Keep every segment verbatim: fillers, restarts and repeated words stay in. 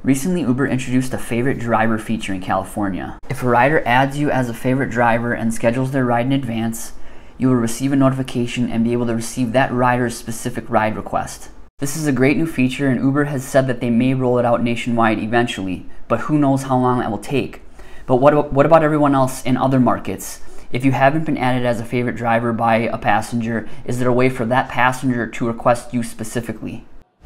Recently, Uber introduced a favorite driver feature in California. If a rider adds you as a favorite driver and schedules their ride in advance, you will receive a notification and be able to receive that rider's specific ride request. This is a great new feature, and Uber has said that they may roll it out nationwide eventually, but who knows how long that will take. But what about, what about everyone else in other markets? If you haven't been added as a favorite driver by a passenger, is there a way for that passenger to request you specifically?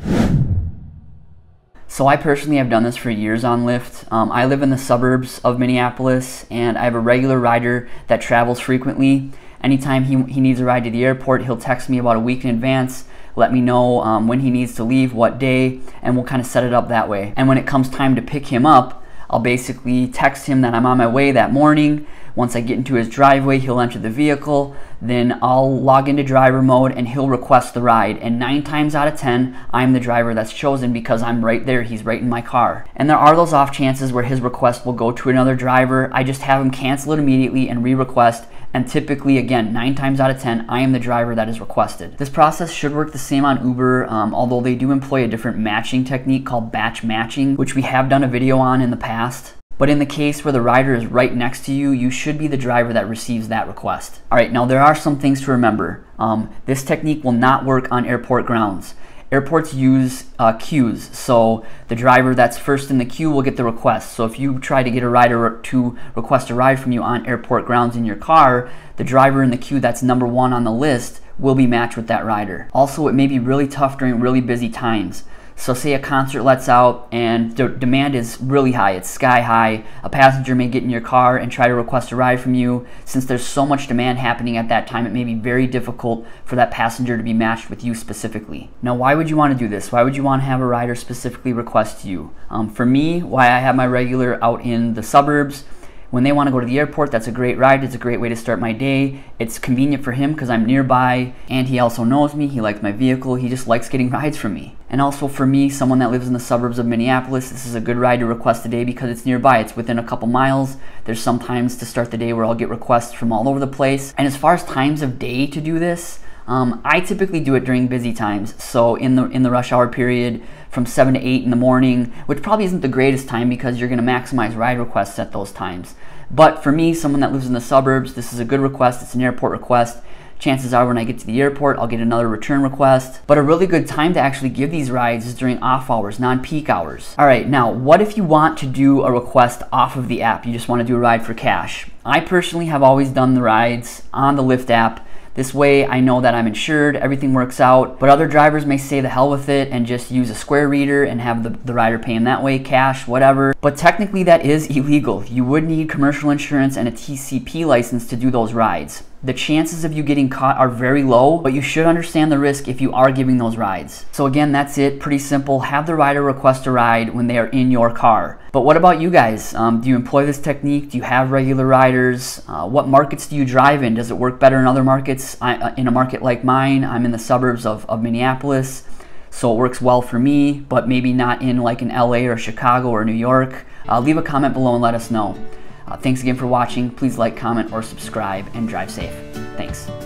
So I personally have done this for years on Lyft. Um, I live in the suburbs of Minneapolis, and I have a regular rider that travels frequently. Anytime he, he needs a ride to the airport, he'll text me about a week in advance, let me know um, when he needs to leave, what day, and we'll kind of set it up that way. And when it comes time to pick him up, I'll basically text him that I'm on my way that morning. Once I get into his driveway, he'll enter the vehicle, then I'll log into driver mode and he'll request the ride. And nine times out of ten, I'm the driver that's chosen because I'm right there, he's right in my car. And there are those off chances where his request will go to another driver. I just have him cancel it immediately and re-request. And typically, again, nine times out of ten, I am the driver that is requested. This process should work the same on Uber, um, although they do employ a different matching technique called batch matching, which we have done a video on in the past. But in the case where the rider is right next to you, you should be the driver that receives that request. All right, now there are some things to remember. Um, this technique will not work on airport grounds. Airports use uh, queues, so the driver that's first in the queue will get the request. So if you try to get a rider to request a ride from you on airport grounds in your car, the driver in the queue that's number one on the list will be matched with that rider. Also, it may be really tough during really busy times. So say a concert lets out and the demand is really high, it's sky high. A passenger may get in your car and try to request a ride from you. Since there's so much demand happening at that time, it may be very difficult for that passenger to be matched with you specifically. Now, why would you want to do this? Why would you want to have a rider specifically request you? Um, for me, why I have my regular out in the suburbs, when they want to go to the airport, that's a great ride. It's a great way to start my day. It's convenient for him because I'm nearby, and he also knows me. He likes my vehicle. He just likes getting rides from me. And also for me, someone that lives in the suburbs of Minneapolis, this is a good ride to request today because it's nearby. It's within a couple miles. There's some times to start the day where I'll get requests from all over the place. And as far as times of day to do this, Um, I typically do it during busy times, so in the in the rush hour period from seven to eight in the morning, which probably isn't the greatest time because you're going to maximize ride requests at those times. But for me, someone that lives in the suburbs, this is a good request. It's an airport request. Chances are when I get to the airport, I'll get another return request. But a really good time to actually give these rides is during off hours, non-peak hours. All right, now what if you want to do a request off of the app? You just want to do a ride for cash. I personally have always done the rides on the Lyft app. This way I know that I'm insured, everything works out, but other drivers may say the hell with it and just use a Square reader and have the, the rider pay him that way, cash, whatever. But technically that is illegal. You would need commercial insurance and a T C P license to do those rides. The chances of you getting caught are very low, but you should understand the risk if you are giving those rides. So again, that's it, pretty simple. Have the rider request a ride when they are in your car. But what about you guys? Um, do you employ this technique? Do you have regular riders? Uh, what markets do you drive in? Does it work better in other markets? I, uh, in a market like mine, I'm in the suburbs of, of Minneapolis, so it works well for me, but maybe not in like in L A or Chicago or New York. Uh, leave a comment below and let us know. Uh, thanks again for watching. Please like, comment, or subscribe, and drive safe. Thanks.